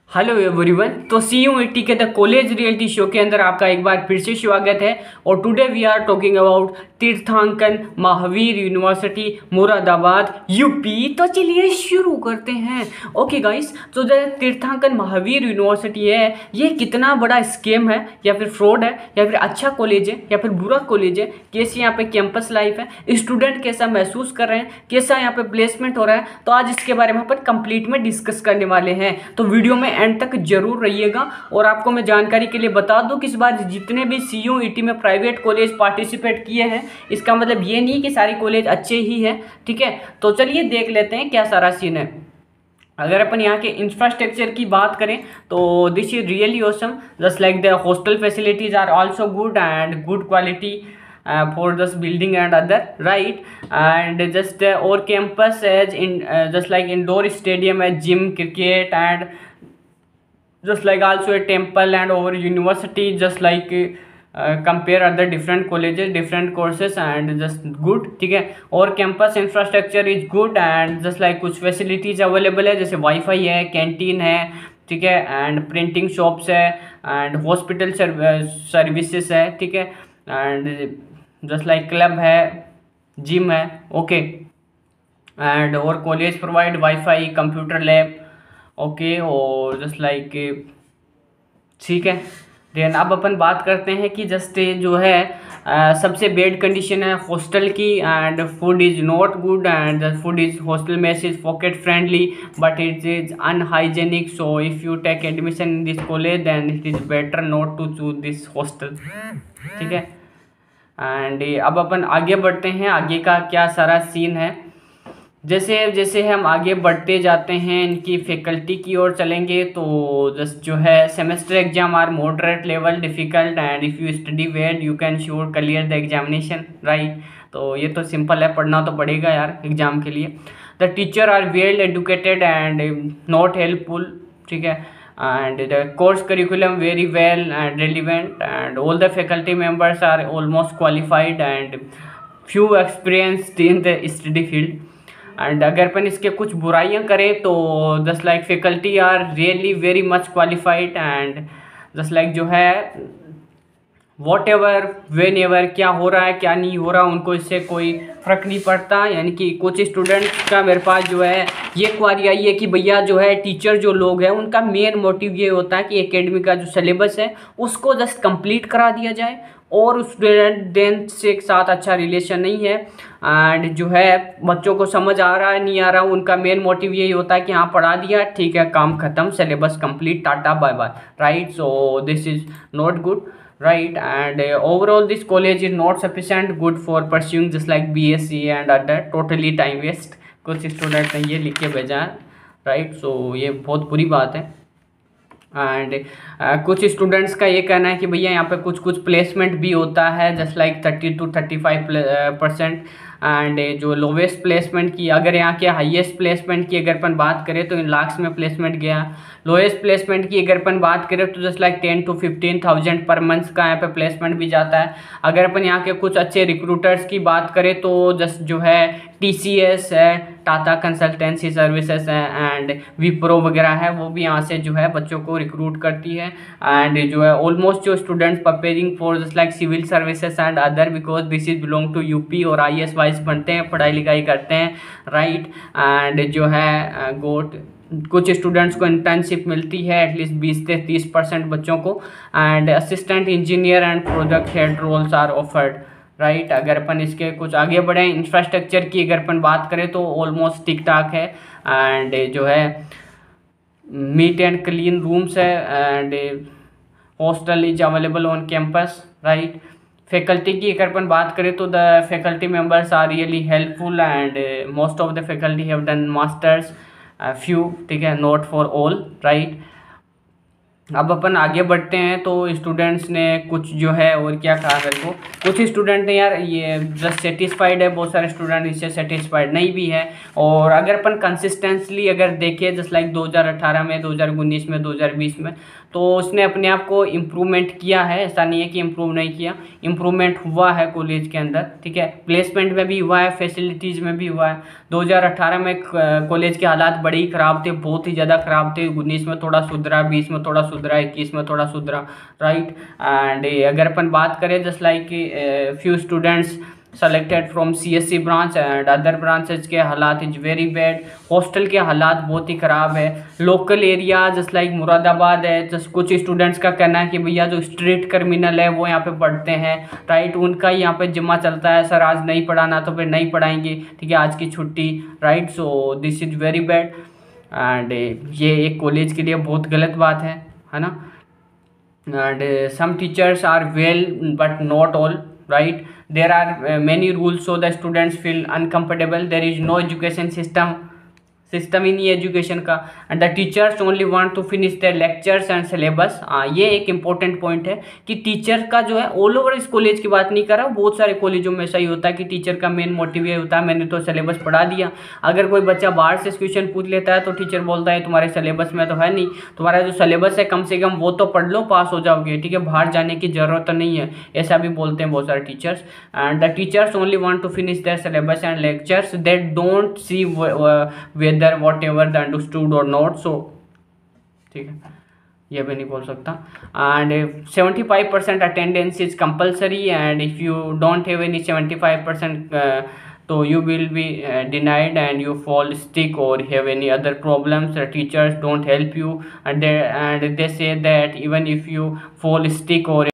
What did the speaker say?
Hello everyone. तो CUET के the college reality show के अंदर आपका एक बार फिर से स्वागत है। और today we are talking about Tirthankar Mahavir university Moradabad UP. तो चलिए शुरू करते हैं। ओके गाइस, तो जो तीर्थांकन महावीर यूनिवर्सिटी है, ये कितना बड़ा स्कैम है या फिर फ्रॉड है या फिर अच्छा कॉलेज है या फिर बुरा कॉलेज है, कैसी यहाँ पे कैंपस लाइफ है, स्टूडेंट कैसा महसूस कर रहे हैं, कैसा यहाँ पे प्लेसमेंट हो रहा है, तो आज इसके बारे में अपन कंप्लीट में डिस्कस करने वाले हैं। तो वीडियो में एंड तक जरूर रहिएगा। और आपको मैं जानकारी के लिए बता दूं कि इस बार जितने भी CUET में प्राइवेट कॉलेज पार्टिसिपेट किए हैं, इसका मतलब ये नहीं कि सारे कॉलेज अच्छे ही हैं, ठीक है। तो चलिए देख लेते हैं क्या सारा सीन है। अगर अपन यहाँ के इंफ्रास्ट्रक्चर की बात करें तो this is really awesome. Just like the hostel facilities are also good and good quality for this building and other, right? And just our campus as in just like indoor stadium as gym, cricket, and just like also a temple, and our university just like compare other different colleges, different courses, and just good, ठीक है। और campus infrastructure is good and just like कुछ facilities available है, जैसे WiFi है, canteen है, ठीक है, एंड प्रिंटिंग शॉप्स है, एंड हॉस्पिटल सर्विसेज है, ठीक है, एंड जस्ट लाइक क्लब है, जिम है, ओके। एंड और college provide WiFi, computer lab, okay. और जस्ट लाइक ठीक है। देन अब अपन बात करते हैं कि जस्ट जो है सबसे बेड कंडीशन है हॉस्टल की, and food is not good, and the food is hostel mess is pocket friendly but it is unhygienic. So if you take admission in this college then it is better not to choose this hostel, ठीक है। And अब अपन आगे बढ़ते हैं, आगे का क्या सारा सीन है। जैसे जैसे हम आगे बढ़ते जाते हैं इनकी फैकल्टी की ओर चलेंगे तो जस्ट जो है semester exam are moderate level difficult and if you study well you can sure clear the examination, right. तो ये तो सिंपल है, पढ़ना तो पड़ेगा यार एग्जाम के लिए। The teacher are well educated and not helpful, ठीक है, and the course curriculum very well and relevant and all the faculty members are almost qualified and few experienced in the study field। And अगर अपन इसके कुछ बुराइयां करें तो just like faculty are really very much qualified and just like जो है what ever when ever क्या हो रहा है क्या नहीं हो रहा उनको इससे कोई फ़र्क नहीं पड़ता। यानी कि कुछ स्टूडेंट्स का मेरे पास जो है ये क्वारी आई है कि भैया जो है टीचर जो लोग हैं उनका मेन मोटिव ये होता है कि एकेडमी का जो सिलेबस है उसको जस्ट कंप्लीट करा दिया जाए और स्टूडेंट से एक साथ अच्छा रिलेशन नहीं है। एंड जो है बच्चों को समझ आ रहा है नहीं आ रहा, उनका मेन मोटिव यही होता है कि हाँ पढ़ा दिया ठीक है, काम खत्म, syllabus complete, tata bye bye, right. So this is not good, right। And overall this college is not sufficient good for pursuing just like BSc and other totally time waste। कुछ स्टूडेंट ने ये लिख के भेजा है, right. सो ये बहुत बुरी बात है। एंड कुछ स्टूडेंट्स का ये कहना है कि भैया यहाँ पे कुछ कुछ प्लेसमेंट भी होता है जस्ट लाइक 30 to 35%। एंड जो लोवेस्ट प्लेसमेंट की, अगर यहाँ के हाईएस्ट प्लेसमेंट की अगर अपन बात करें तो इन लाख्स में प्लेसमेंट गया। लोएस्ट प्लेसमेंट की अगर अपन बात करें तो just like 10 to 15,000 per month का यहाँ पे प्लेसमेंट भी जाता है। अगर अपन यहाँ के कुछ अच्छे रिक्रूटर्स की बात करें तो जस्ट जो है TCS है, टाटा कंसल्टेंसी सर्विसेज है, एंड विप्रो वगैरह है, वो भी यहाँ से जो है बच्चों को रिक्रूट करती है। एंड जो है ऑलमोस्ट जो students preparing for just like civil services and other because this is belong to UP और IAS वाइज बनते हैं, पढ़ाई लिखाई करते हैं, राइट। एंड जो है कुछ स्टूडेंट्स को इंटर्नशिप मिलती है एटलीस्ट 20 से 30% बच्चों को। And assistant engineer and project head roles are offered, right. अगर अपन इसके कुछ आगे बढ़े इंफ्रास्ट्रक्चर की अगर अपन बात करें तो ऑलमोस्ट ठीक ठाक है। एंड जो है नीट एंड क्लीन रूम्स है and hostel is available on campus, right. Faculty की अगर अपन बात करें तो the faculty members are really helpful and most of the faculty have done masters few, ठीक है, नॉट फॉर ऑल, राइट। अब अपन आगे बढ़ते हैं। तो स्टूडेंट्स ने कुछ जो है और क्या कहा मेरे को, कुछ स्टूडेंट ने यार ये जस्ट सेटिस्फाइड है, बहुत सारे स्टूडेंट इससे सेटिस्फाइड नहीं भी है। और अगर अपन कंसिस्टेंटली अगर देखें जस्ट लाइक 2018 में, 2019 में, 2020 में, तो उसने अपने आप को इम्प्रूवमेंट किया है। ऐसा नहीं है कि इम्प्रूव नहीं किया, इम्प्रूवमेंट हुआ है कॉलेज के अंदर, ठीक है। प्लेसमेंट में भी हुआ है, फैसिलिटीज़ में भी हुआ है। 2018 में कॉलेज के हालात बड़े ही ख़राब थे, बहुत ही ज़्यादा ख़राब थे। 19 में थोड़ा सुधरा, 20 में थोड़ा सुधरा, 21 में थोड़ा सुधरा, राइट। एंड अगर अपन बात करें just like few students selected from CSC branch and other branches के हालात इज वेरी बैड। हॉस्टल के हालात बहुत ही ख़राब है। Local area just like Moradabad है, जस्ट कुछ स्टूडेंट्स का कहना है कि भैया जो स्ट्रीट क्रिमिनल है वो यहाँ पे पढ़ते हैं, राइट। उनका यहाँ पे जिम्मा चलता है, सर आज नहीं पढ़ाना तो फिर नहीं पढ़ाएंगे, ठीक है, आज की छुट्टी, right. So this is very bad and ये एक कॉलेज के लिए बहुत गलत बात है ना। and some teachers are well but not all, right. There are many rules so the students feel uncomfortable. There is no education system ही नहीं है एजुकेशन का। And the teachers only want to finish their lectures and syllabus. ये एक important point है कि teacher का जो है ऑल ओवर इस कॉलेज की बात नहीं कर रहा हूँ, बहुत सारे कॉलेजों में ऐसा ही होता है कि टीचर का मेन मोटिव ये होता है मैंने तो सिलेबस पढ़ा दिया। अगर कोई बच्चा बाहर से क्वेश्चन पूछ लेता है तो टीचर बोलता है तुम्हारे सिलेबस में तो है नहीं, तुम्हारा जो सिलेबस है कम से कम वो तो पढ़ लो, पास हो जाओगे, ठीक है, बाहर जाने की जरूरत नहीं है, ऐसा भी बोलते हैं बहुत सारे teachers. And the teachers only want to finish their syllabus and lectures, they don't see whether whatever the understood or not, so ठीक है, ये भी नहीं बोल सकता। And 75% attendance is compulsory and if you don't have any 75% तो you will be denied and you fall sick or have any other problems, the teachers don't help you and they say that even if you fall sick or